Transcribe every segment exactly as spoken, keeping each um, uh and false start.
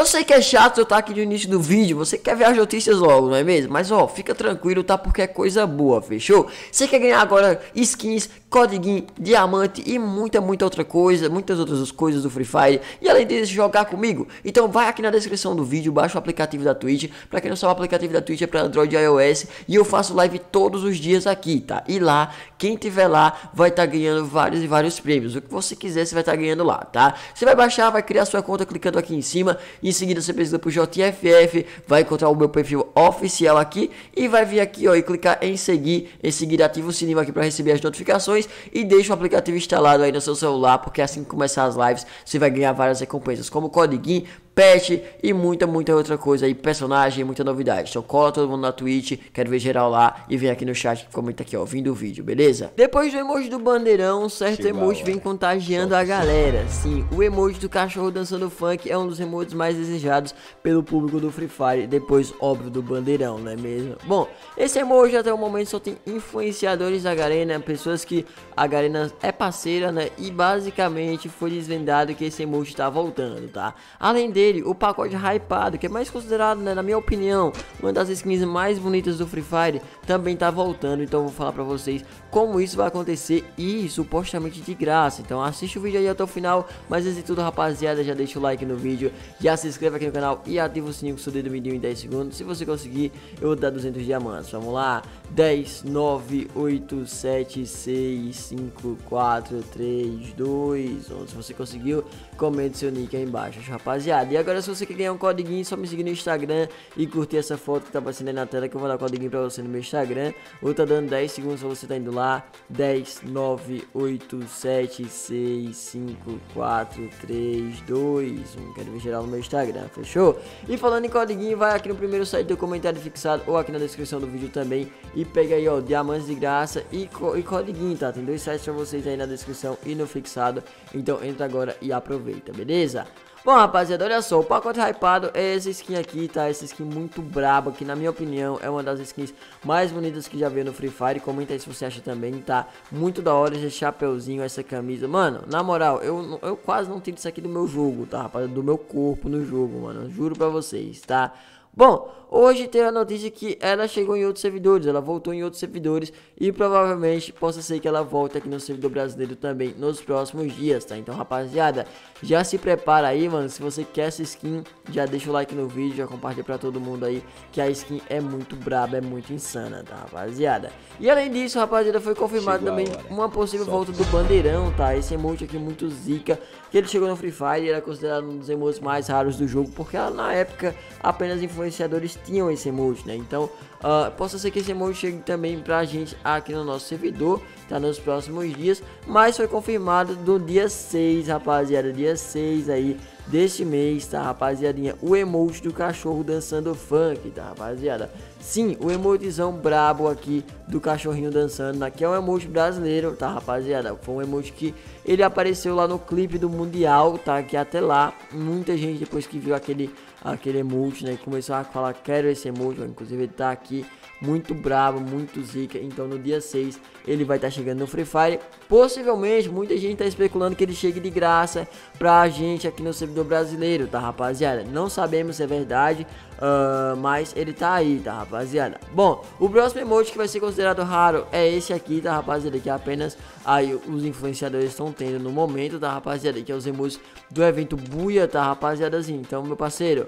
Eu sei que é chato eu estar aqui no início do vídeo, você quer ver as notícias logo, não é mesmo? Mas ó, fica tranquilo, tá? Porque é coisa boa, fechou? Você quer ganhar agora skins, código, diamante e muita, muita outra coisa, muitas outras coisas do Free Fire. E além disso, jogar comigo? Então vai aqui na descrição do vídeo, baixa o aplicativo da Twitch. Pra quem não sabe, o aplicativo da Twitch é pra Android e iOS. E eu faço live todos os dias aqui, tá? E lá, quem tiver lá vai estar tá ganhando vários e vários prêmios. O que você quiser, você vai estar tá ganhando lá, tá? Você vai baixar, vai criar sua conta clicando aqui em cima. Em seguida você pesquisa por J F F, vai encontrar o meu perfil oficial aqui. E vai vir aqui, ó, e clicar em seguir. Em seguida ativa o sininho aqui pra receber as notificações. E deixa o aplicativo instalado aí no seu celular, porque assim que começar as lives, você vai ganhar várias recompensas, como codiguinho, pet e muita, muita outra coisa aí, personagem, muita novidade. Então cola todo mundo na Twitch, quero ver geral lá e vem aqui no chat que comenta aqui, ó, vindo o vídeo, beleza? Depois do emoji do bandeirão, certo Chegou emoji vem contagiando a galera. Sim, o emoji do cachorro dançando funk é um dos emojis mais desejados pelo público do Free Fire, depois, óbvio, do bandeirão, não é mesmo? Bom, esse emoji até o momento só tem influenciadores da Garena, pessoas que a Garena é parceira, né? E basicamente foi desvendado que esse emoji tá voltando, tá? Além dele, o pacote hypado, que é mais considerado, né, na minha opinião, uma das skins mais bonitas do Free Fire, também tá voltando. Então eu vou falar pra vocês como isso vai acontecer e supostamente de graça. Então assiste o vídeo aí até o final. Mas antes de tudo, rapaziada, já deixa o like no vídeo, já se inscreve aqui no canal e ativa o sininho com o seu dedo mediu em dez segundos. Se você conseguir, eu vou dar duzentos diamantes. Vamos lá, dez, nove, oito, sete, seis, cinco, quatro, três, dois, um. Se você conseguiu, comente seu nick aí embaixo, rapaziada. E agora, se você quer ganhar um codiguinho, só me seguir no Instagram e curtir essa foto que tá aparecendo aí na tela, que eu vou dar codiguinho pra você no meu Instagram. Ou tá dando dez segundos pra você tá indo lá. Dez, nove, oito, sete, seis, cinco, quatro, três, dois, um. Quero ver geral no meu Instagram, fechou? E falando em codiguinho, vai aqui no primeiro site do comentário fixado ou aqui na descrição do vídeo também. E pega aí, ó, diamantes de graça e, co e codiguinho, tá? Tem dois sites pra vocês aí na descrição e no fixado. Então entra agora e aproveita, beleza? Bom, rapaziada, olha só, o pacote hypado é essa skin aqui, tá? Essa skin muito braba, que na minha opinião é uma das skins mais bonitas que já veio no Free Fire. Comenta aí se você acha também, tá? Muito da hora esse chapeuzinho, essa camisa. Mano, na moral, eu, eu quase não tiro isso aqui do meu jogo, tá, rapaziada? Do meu corpo no jogo, mano, juro pra vocês, tá? Bom, hoje tem a notícia que ela chegou em outros servidores, ela voltou em outros servidores e provavelmente possa ser que ela volte aqui no servidor brasileiro também nos próximos dias, tá? Então, rapaziada, já se prepara aí, mano, se você quer essa skin, já deixa o like no vídeo, já compartilha pra todo mundo aí, que a skin é muito braba, é muito insana, tá, rapaziada? E além disso, rapaziada, foi confirmado também uma possível volta do bandeirão, tá? Esse emoji aqui muito zica, que ele chegou no Free Fire e era considerado um dos emojis mais raros do jogo, porque na época apenas influenciadores tinham esse emoji, né? Então, uh, possa ser que esse emoji chegue também pra gente aqui no nosso servidor, tá? Nos próximos dias, mas foi confirmado do dia seis, rapaziada, dia seis aí deste mês, tá, rapaziadinha? O emoji do cachorro dançando funk, tá, rapaziada? Sim, o emojizão brabo aqui do cachorrinho dançando, aqui é um emoji brasileiro, tá, rapaziada? Foi um emoji que ele apareceu lá no clipe do Mundial, tá? Que até lá, muita gente depois que viu aquele, aquele emoji, né, começou a falar, quero esse emoji, inclusive ele tá aqui, muito brabo, muito zica. Então no dia seis ele vai estar tá chegando no Free Fire. Possivelmente, muita gente tá especulando que ele chegue de graça pra gente aqui no servidor brasileiro, tá, rapaziada? Não sabemos se é verdade, uh, mas ele tá aí, tá, rapaziada? Bom, o próximo emoji que vai ser considerado raro é esse aqui, tá, rapaziada? Que apenas aí os influenciadores estão tendo no momento, tá, rapaziada? Que é os emojis do evento Buia, tá, rapaziadazinho? Então, meu parceiro,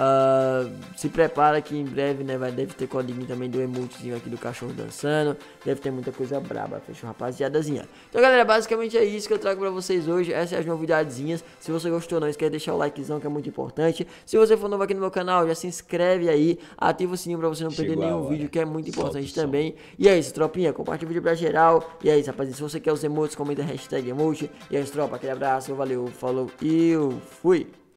Uh, se prepara que em breve, né, vai, deve ter codiguinho também do emotezinho aqui do cachorro dançando. Deve ter muita coisa braba, fechou, rapaziadazinha? Então, galera, basicamente é isso que eu trago pra vocês hoje. Essas são as novidadezinhas. Se você gostou, não esquece de deixar o likezão, que é muito importante. Se você for novo aqui no meu canal, já se inscreve aí, ativa o sininho pra você não perder Chegou nenhum vídeo, que é muito importante também. E é isso, tropinha, compartilha o vídeo pra geral. E é isso, rapaziada, se você quer os emotes, comenta a hashtag emote. E é isso, tropa, aquele abraço, valeu, falou e eu fui!